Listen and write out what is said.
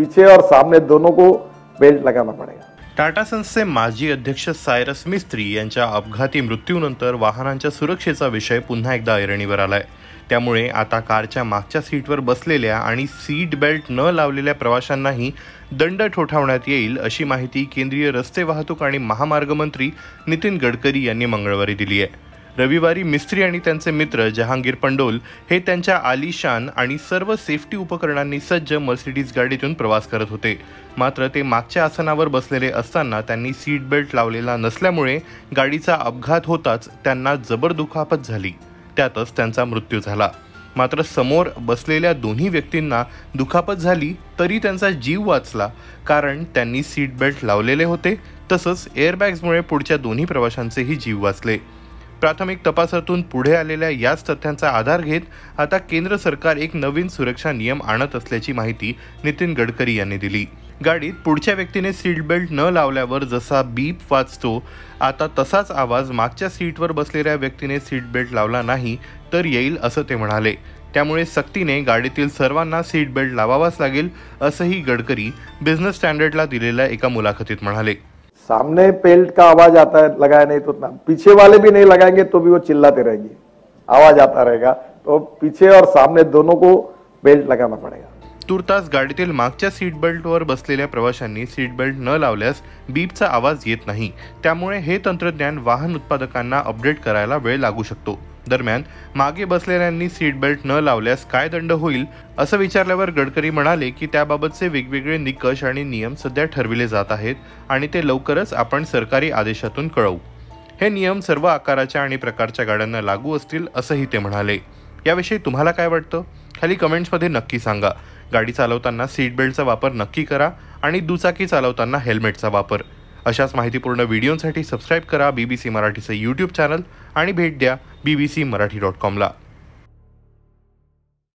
पीछे और सामने दोनों को बेल्ट लगाना पड़ेगा। टाटा सन्सचे माजी अध्यक्ष सायरस मिस्त्री यांच्या अपघाती मृत्यूनंतर वाहनांच्या सुरक्षेचा विषय पुन्हा एकदा ऐरणीवर आलाय। त्यामुळे आता कारच्या मागच्या सीटवर बसलेल्या आणि सीट बेल्ट न लावलेल्या प्रवाशांनाही दंड ठोठावण्यात येईल अशी माहिती केंद्रीय रस्ते वाहतूक आणि महामार्ग मंत्री नितीन गडकरी यांनी मंगळवारी दिली आहे। रविवारी मिस्त्री आणि त्यांचे मित्र जहांगीर पंडोल हे त्यांच्या आलिशान आणि सर्व सेफ्टी उपकरणांनी सज्ज मर्सिडीज गाडीतून प्रवास करत होते। मात्र ते मागच्या आसनावर बसलेले असताना त्यांनी सीट बेल्ट लावलेला नसल्यामुळे गाडीचा अपघात होताच त्यांना जबर दुखापत झाली। त्यातच त्यांचा मृत्यू झाला। मात्र समोर बसलेल्या दोन्ही व्यक्तींना दुखापत झाली तरी त्यांचा जीव वाचला, कारण त्यांनी सीट बेल्ट लावलेले होते। तसंच एअरबॅग्समुळे पुढच्या दोन्ही प्रवाशांचेही जीव वाचले। प्राथमिक तपासातून पुढे आलेल्या याच तथ्यांचा आधार घेत आता केंद्र सरकार एक नवीन सुरक्षा नियम आणत असल्याची माहिती नितीन गडकरी यांनी दिली। गाडीत पुढच्या व्यक्तीने सीट बेल्ट न लावल्यावर जसा बीप वाजतो, आता तसाच आवाज मागच्या सीटवर बसलेल्या व्यक्तीने सीट बेल्ट लावला नाही तर येईल असं ते म्हणाले। त्यामुळे सक्तीने गाडीतील सर्वांना सीट बेल्ट लावावाच लागेल असंही गडकरी बिझनेस स्टँडर्डला दिलेल्या एका मुलाखतीत म्हणाले। सामने बेल्ट का आवाज आता है, लगाया नहीं तो पीछे वाले भी नहीं लगाएंगे तो भी वो चिल्लाते रहेंगे, आवाज आता रहेगा। तो पीछे और सामने दोनों को बेल्ट लगाना पड़ेगा। तुर्तास गाडीतील मागच्या सीट बेल्टवर बसलेल्या प्रवाशांनी सीट बेल्ट न लावल्यास बीपचा आवाज येत नाही। त्यामुळे हे तंत्रज्ञान वाहन उत्पादकांना अपडेट करायला वेळ लागू शकतो। दरम्यान मागे बसलेल्यांनी सीट बेल्ट न लावल्यास काय दंड होईल असं विचारल्यावर गडकरी म्हणाले की त्याबाबतचे वेगवेगळे निकष आणि नियम सध्या ठरविले जात आहेत आणि ते लवकरच आपण सरकारी आदेशातून कळवू। हे नियम सर्व आकाराच्या आणि प्रकारच्या गाड्यांना लागू असतील असंही ते म्हणाले। याविषयी तुम्हाला काय वाटतं? खाली कमेंट्समध्ये नक्की सांगा। गाडी चालवताना सीट बेल्टचा वापर नक्की करा आणि दुचाकी चालवताना हेल्मेटचा वापर। अशाच माहितीपूर्ण व्हिडिओसाठी सबस्क्राईब करा BBC मराठीचं YouTube चॅनल आणि भेट द्या bbcmarathi.com ला।